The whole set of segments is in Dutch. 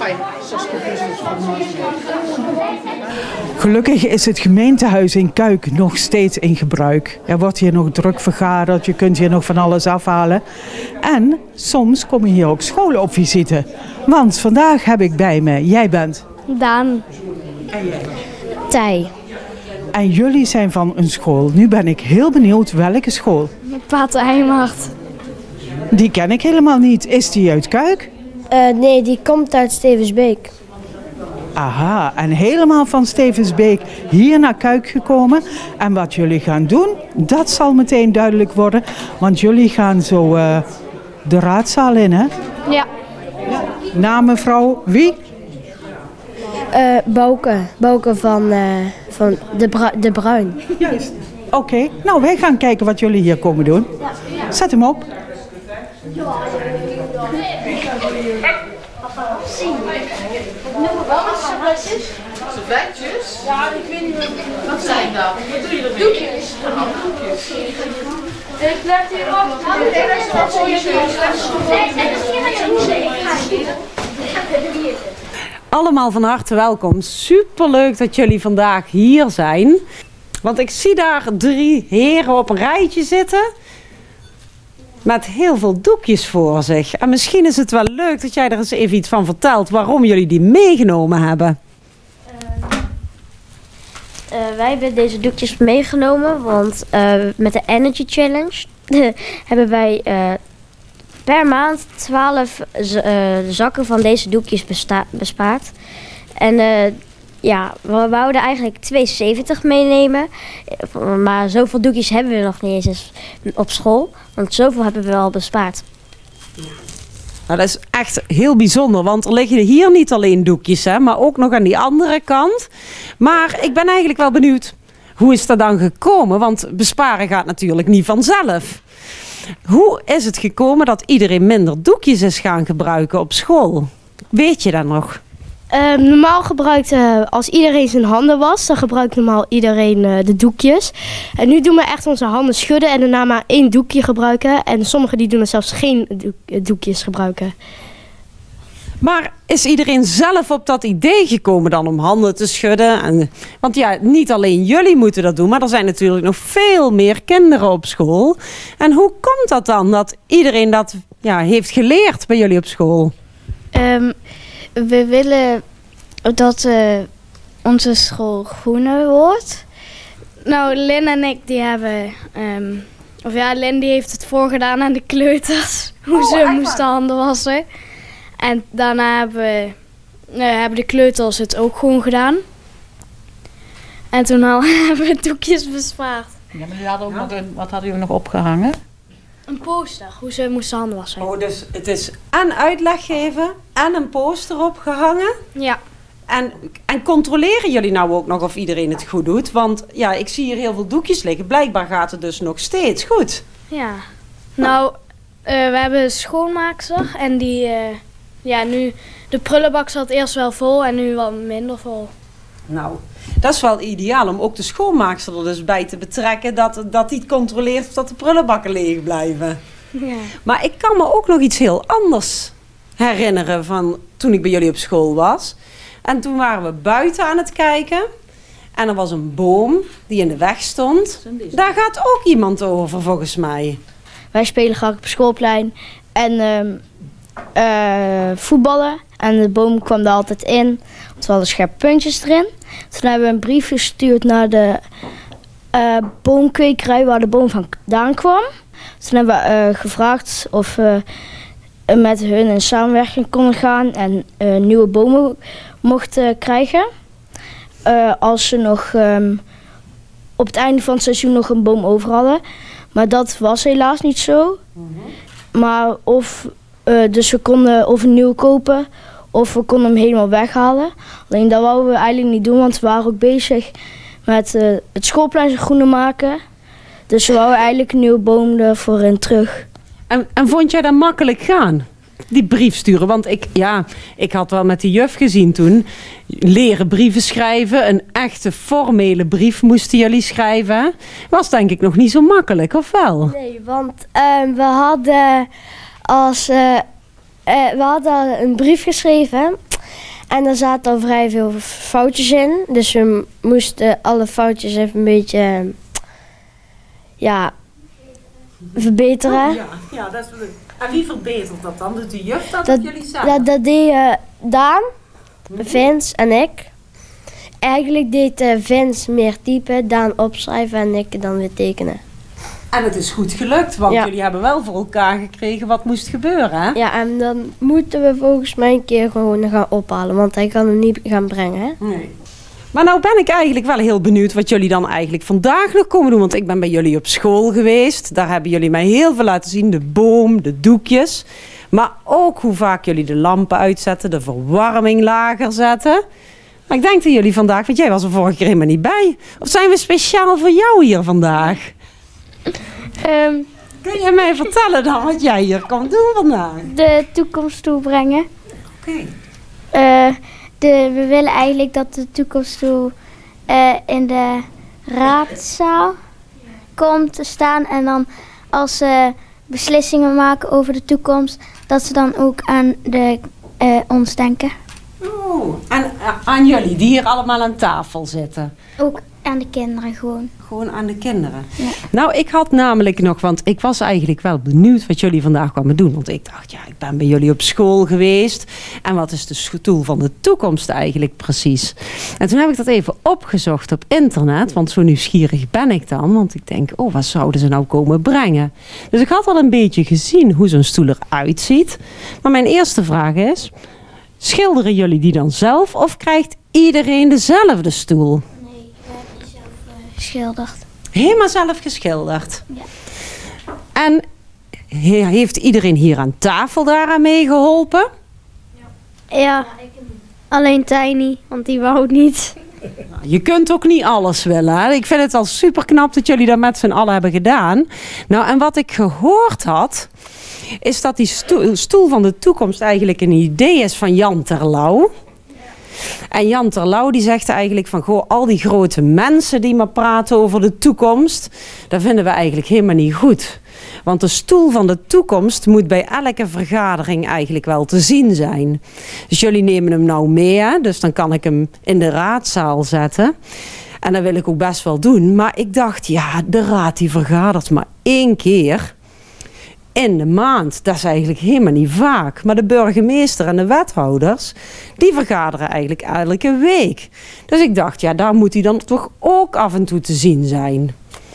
Gelukkig is het gemeentehuis in Cuijk nog steeds in gebruik. Er wordt hier nog druk vergaderd, je kunt hier nog van alles afhalen. En soms komen hier ook scholen op visite. Want vandaag heb ik bij me, jij bent? Daan. En jij? Tij. En jullie zijn van een school. Nu ben ik heel benieuwd welke school. Pater Heijmacht. Die ken ik helemaal niet. Is die uit Cuijk? Nee, die komt uit Stevensbeek. Aha, en helemaal van Stevensbeek hier naar Cuijk gekomen. En wat jullie gaan doen, dat zal meteen duidelijk worden. Want jullie gaan zo de raadzaal in, hè? Ja. Naam mevrouw wie? Bouke. Bouke van de Bruin. Juist. Oké, nou wij gaan kijken wat jullie hier komen doen. Zet hem op. Servetjes? Ja, ik weet niet wat zijn dat. Wat doe je ermee? Doekjes. Doekjes. Ik leg hier op. Dat is wel voor je. Allemaal van harte welkom. Superleuk dat jullie vandaag hier zijn. Want ik zie daar 3 heren op een rijtje zitten. Met heel veel doekjes voor zich. En misschien is het wel leuk dat jij er eens even iets van vertelt. Waarom jullie die meegenomen hebben. Wij hebben deze doekjes meegenomen. Want met de Energy Challenge hebben wij per maand 12 zakken van deze doekjes bespaard. En ja, we wouden eigenlijk 72 meenemen. Maar zoveel doekjes hebben we nog niet eens op school. Want zoveel hebben we al bespaard. Nou, dat is echt heel bijzonder. Want er liggen hier niet alleen doekjes, hè, maar ook nog aan die andere kant. Maar ik ben eigenlijk wel benieuwd, hoe is dat dan gekomen? Want besparen gaat natuurlijk niet vanzelf. Hoe is het gekomen dat iedereen minder doekjes is gaan gebruiken op school? Weet je dat nog? Normaal gebruikte, als iedereen zijn handen was, dan gebruikte normaal iedereen de doekjes. En nu doen we echt onze handen schudden en daarna maar 1 doekje gebruiken. En sommigen die doen er zelfs geen doekjes gebruiken. Maar is iedereen zelf op dat idee gekomen dan om handen te schudden? Want ja, niet alleen jullie moeten dat doen, maar er zijn natuurlijk nog veel meer kinderen op school. En hoe komt dat dan, dat iedereen dat heeft geleerd bij jullie op school? We willen dat onze school groener wordt. Nou, Lynn en ik die hebben... Lynn die heeft het voorgedaan aan de kleuters. Hoe ze moesten handen wassen. En daarna hebben de kleuters het ook gewoon gedaan. En toen hebben we doekjes bespaard. Ja, maar jullie hadden ook nog wat hadden jullie nog opgehangen? Een poster, hoe ze moesten handen wassen. Oh, dus het is en uitleg geven en een poster opgehangen. Ja. En controleren jullie nou ook nog of iedereen het goed doet? Want ja, ik zie hier heel veel doekjes liggen. Blijkbaar gaat het dus nog steeds goed. Ja. Nou, we hebben een schoonmaakster en die... nu, de prullenbak zat eerst wel vol en nu wat minder vol. Nou, dat is wel ideaal om ook de schoonmaakster er dus bij te betrekken. Dat die controleert of dat de prullenbakken leeg blijven. Ja. Maar ik kan me ook nog iets heel anders herinneren van toen ik bij jullie op school was. En toen waren we buiten aan het kijken. En er was een boom die in de weg stond. Daar gaat ook iemand over volgens mij. Wij spelen graag op schoolplein en voetballen. En de boom kwam er altijd in. Want we hadden scherpe puntjes erin. Toen hebben we een brief gestuurd naar de boomkwekerij waar de boom vandaan kwam. Toen hebben we gevraagd of we met hun in samenwerking konden gaan en nieuwe bomen mochten krijgen. Als ze nog op het einde van het seizoen nog een boom over hadden. Maar dat was helaas niet zo. Maar dus we konden of een nieuwe kopen of we konden hem helemaal weghalen. Alleen dat wouden we eigenlijk niet doen, want we waren ook bezig met het schoolplein zo groener maken. Dus we wouden eigenlijk een nieuwe boom ervoor in terug. En vond jij dat makkelijk gaan? Die brief sturen? Want ik had wel met die juf gezien toen. Leren brieven schrijven. Een echte formele brief moesten jullie schrijven. Was denk ik nog niet zo makkelijk, of wel? Nee, want we hadden een brief geschreven. En daar zaten al vrij veel foutjes in. Dus we moesten alle foutjes even een beetje verbeteren. Oh, ja, dat is bedoeld. En wie verbetert dat dan? Doet de juf dat of jullie zelf? Dat deed Daan, Vince en ik. Eigenlijk deed Vince meer typen, Daan opschrijven en ik dan weer tekenen. En het is goed gelukt, want jullie hebben wel voor elkaar gekregen wat moest gebeuren, hè? Ja, en dan moeten we volgens mij een keer gewoon gaan ophalen, want hij kan hem niet gaan brengen, hè? Nee. Maar nou ben ik eigenlijk wel heel benieuwd wat jullie dan eigenlijk vandaag nog komen doen. Want ik ben bij jullie op school geweest. Daar hebben jullie mij heel veel laten zien. De boom, de doekjes. Maar ook hoe vaak jullie de lampen uitzetten, de verwarming lager zetten. Maar ik denk dat jullie vandaag, want jij was er vorige keer helemaal niet bij. Of zijn we speciaal voor jou hier vandaag? Kun je mij vertellen dan wat jij hier komt doen vandaag? De toekomst toebrengen. Oké. We willen eigenlijk dat de toekomststoel in de raadzaal komt te staan. En dan als ze beslissingen maken over de toekomst, dat ze dan ook aan ons denken. Oh, en aan jullie die hier allemaal aan tafel zitten? Ook aan de kinderen gewoon. Gewoon aan de kinderen? Ja. Nou, ik had namelijk nog, want ik was eigenlijk wel benieuwd wat jullie vandaag kwamen doen. Want ik dacht, ja, ik ben bij jullie op school geweest. En wat is de stoel van de toekomst eigenlijk precies? En toen heb ik dat even opgezocht op internet. Want zo nieuwsgierig ben ik dan. Want ik denk, oh, wat zouden ze nou komen brengen? Dus ik had al een beetje gezien hoe zo'n stoel eruit ziet. Maar mijn eerste vraag is, schilderen jullie die dan zelf of krijgt iedereen dezelfde stoel? Nee, we hebben die zelf geschilderd. Helemaal zelf geschilderd? Ja. En heeft iedereen hier aan tafel daaraan meegeholpen? Ja, alleen Tiny, want die wou het niet. Je kunt ook niet alles willen. Hè? Ik vind het al super knap dat jullie dat met z'n allen hebben gedaan. Nou, en wat ik gehoord had, is dat die stoel van de toekomst eigenlijk een idee is van Jan Terlouw. En Jan Terlouw die zegt eigenlijk van, goh, al die grote mensen die maar praten over de toekomst, dat vinden we eigenlijk helemaal niet goed. Want de stoel van de toekomst moet bij elke vergadering eigenlijk wel te zien zijn. Dus jullie nemen hem nou mee, hè? Dus dan kan ik hem in de raadzaal zetten. En dat wil ik ook best wel doen. Maar ik dacht, ja, de raad die vergadert maar 1 keer in de maand. Dat is eigenlijk helemaal niet vaak. Maar de burgemeester en de wethouders, die vergaderen eigenlijk elke week. Dus ik dacht, ja, daar moet hij dan toch ook af en toe te zien zijn.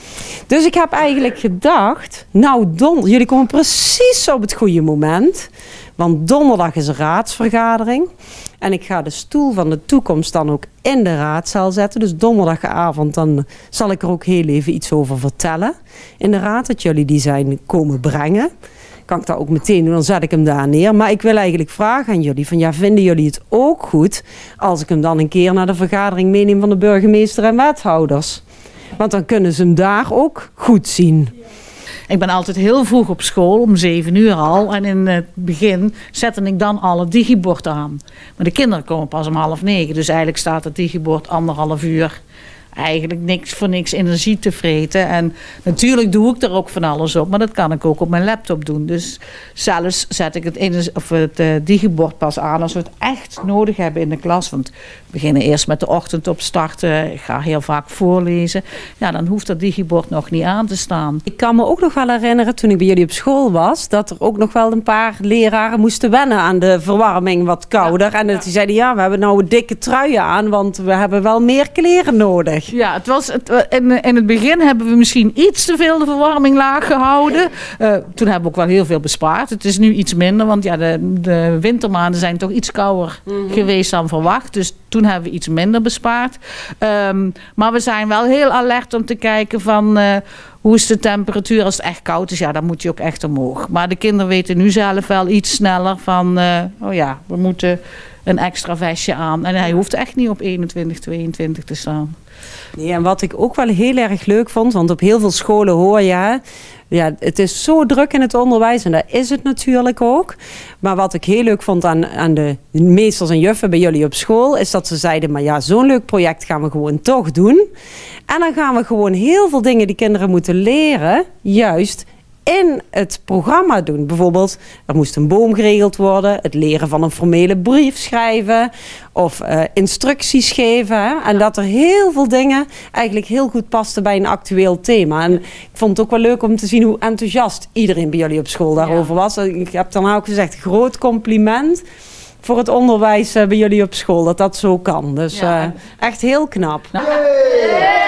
Dus ik heb eigenlijk gedacht, nou jullie komen precies op het goede moment. Want donderdag is een raadsvergadering. En ik ga de stoel van de toekomst dan ook in de raadzaal zetten. Dus donderdagavond dan zal ik er ook heel even iets over vertellen. In de raad dat jullie die zijn komen brengen. Kan ik dat ook meteen doen, dan zet ik hem daar neer. Maar ik wil eigenlijk vragen aan jullie, van ja, vinden jullie het ook goed als ik hem dan een keer naar de vergadering meeneem van de burgemeester en wethouders? Want dan kunnen ze hem daar ook goed zien. Ik ben altijd heel vroeg op school, om 7 uur al. En in het begin zette ik dan al het digibord aan. Maar de kinderen komen pas om 8:30. Dus eigenlijk staat het digibord 1,5 uur. Eigenlijk voor niks energie te vreten. En natuurlijk doe ik er ook van alles op. Maar dat kan ik ook op mijn laptop doen. Dus zelfs zet ik het digibord pas aan als we het echt nodig hebben in de klas. Want we beginnen eerst met de ochtendopstarten. Ik ga heel vaak voorlezen. Ja, dan hoeft dat digibord nog niet aan te staan. Ik kan me ook nog wel herinneren, toen ik bij jullie op school was, dat er ook nog wel een paar leraren moesten wennen aan de verwarming wat kouder. En dat die zeiden, ja, we hebben nou dikke truien aan, want we hebben wel meer kleren nodig. Ja, in het begin hebben we misschien iets te veel de verwarming laag gehouden. Toen hebben we ook wel heel veel bespaard. Het is nu iets minder, want ja, de wintermaanden zijn toch iets kouder geweest dan verwacht. Dus toen hebben we iets minder bespaard. Maar we zijn wel heel alert om te kijken van hoe is de temperatuur als het echt koud is. Ja, dan moet je ook echt omhoog. Maar de kinderen weten nu zelf wel iets sneller van, oh ja, we moeten een extra vestje aan. En hij hoeft echt niet op 21, 22 te staan. Nee, en wat ik ook wel heel erg leuk vond, want op heel veel scholen hoor je, ja, het is zo druk in het onderwijs en dat is het natuurlijk ook. Maar wat ik heel leuk vond aan de meesters en juffen bij jullie op school, is dat ze zeiden, maar ja, zo'n leuk project gaan we gewoon toch doen. En dan gaan we gewoon heel veel dingen die kinderen moeten leren, juist in het programma doen. Bijvoorbeeld, er moest een boom geregeld worden, het leren van een formele brief schrijven of instructies geven. Hè? En dat er heel veel dingen eigenlijk heel goed pasten bij een actueel thema. En ik vond het ook wel leuk om te zien hoe enthousiast iedereen bij jullie op school daarover was. Ik heb dan ook gezegd, groot compliment voor het onderwijs bij jullie op school, dat dat zo kan. Dus echt heel knap.